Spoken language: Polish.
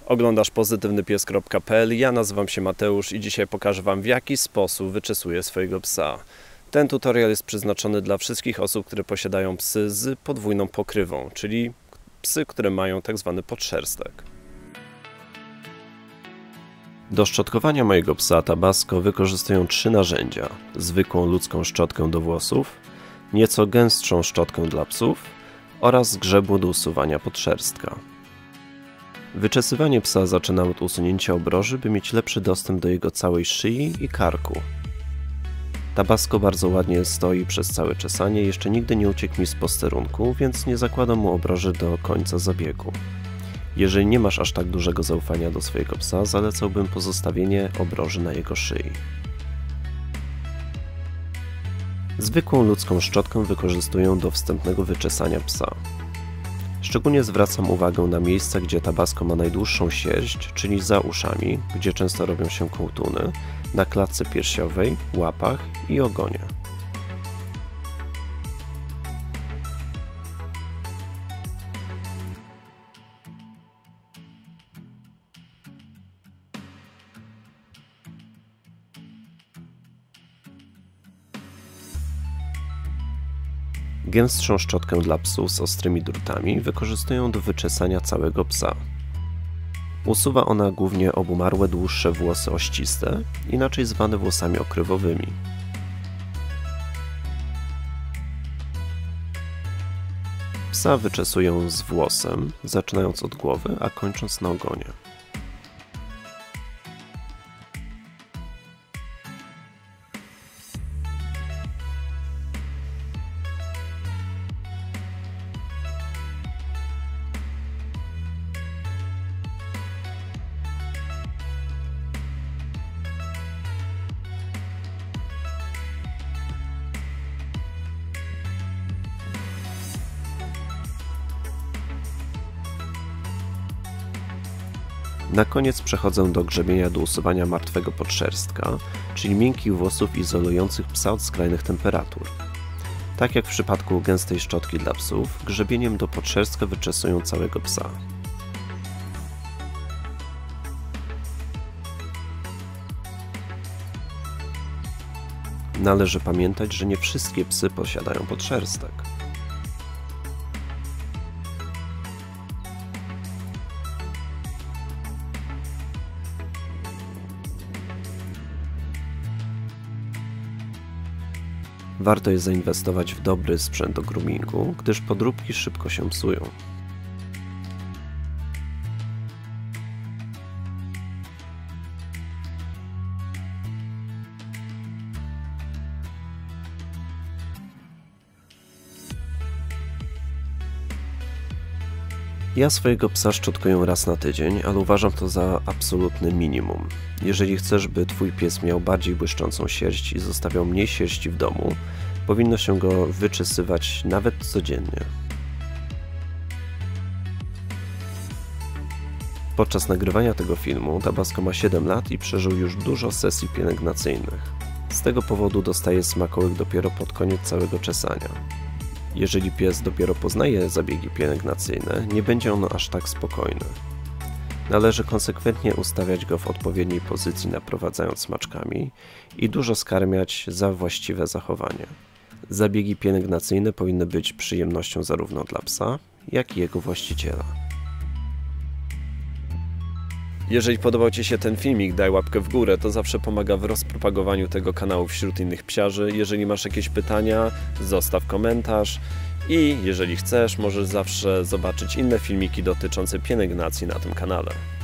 Oglądasz pozytywnypies.pl, ja nazywam się Mateusz i dzisiaj pokażę Wam, w jaki sposób wyczesuję swojego psa. Ten tutorial jest przeznaczony dla wszystkich osób, które posiadają psy z podwójną pokrywą, czyli psy, które mają tak zwany podszerstek. Do szczotkowania mojego psa Tabasco wykorzystuję 3 narzędzia. Zwykłą ludzką szczotkę do włosów, nieco gęstszą szczotkę dla psów oraz grzebło do usuwania podszerstka. Wyczesywanie psa zaczynam od usunięcia obroży, by mieć lepszy dostęp do jego całej szyi i karku. Tabasco bardzo ładnie stoi przez całe czesanie, jeszcze nigdy nie uciekł mi z posterunku, więc nie zakładam mu obroży do końca zabiegu. Jeżeli nie masz aż tak dużego zaufania do swojego psa, zalecałbym pozostawienie obroży na jego szyi. Zwykłą ludzką szczotkę wykorzystuję do wstępnego wyczesania psa. Szczególnie zwracam uwagę na miejsca, gdzie Tabasco ma najdłuższą sierść, czyli za uszami, gdzie często robią się kołtuny, na klatce piersiowej, łapach i ogonie. Gęstszą szczotkę dla psów z ostrymi drutami wykorzystuję do wyczesania całego psa. Usuwa ona głównie obumarłe dłuższe włosy ościste, inaczej zwane włosami okrywowymi. Psa wyczesuję z włosem, zaczynając od głowy, a kończąc na ogonie. Na koniec przechodzę do grzebienia do usuwania martwego podszerstka, czyli miękkich włosów izolujących psa od skrajnych temperatur. Tak jak w przypadku gęstej szczotki dla psów, grzebieniem do podszerstka wyczesuję całego psa. Należy pamiętać, że nie wszystkie psy posiadają podszerstek. Warto jest zainwestować w dobry sprzęt do groomingu, gdyż podróbki szybko się psują. Ja swojego psa szczotkuję raz na tydzień, ale uważam to za absolutne minimum. Jeżeli chcesz, by Twój pies miał bardziej błyszczącą sierść i zostawiał mniej sierści w domu, powinno się go wyczesywać nawet codziennie. Podczas nagrywania tego filmu Tabasco ma 7 lat i przeżył już dużo sesji pielęgnacyjnych. Z tego powodu dostaje smakołyk dopiero pod koniec całego czesania. Jeżeli pies dopiero poznaje zabiegi pielęgnacyjne, nie będzie ono aż tak spokojny. Należy konsekwentnie ustawiać go w odpowiedniej pozycji, naprowadzając smaczkami i dużo skarmiać za właściwe zachowanie. Zabiegi pielęgnacyjne powinny być przyjemnością zarówno dla psa, jak i jego właściciela. Jeżeli podobał Ci się ten filmik, daj łapkę w górę, to zawsze pomaga w rozpropagowaniu tego kanału wśród innych psiarzy. Jeżeli masz jakieś pytania, zostaw komentarz i jeżeli chcesz, możesz zawsze zobaczyć inne filmiki dotyczące pielęgnacji na tym kanale.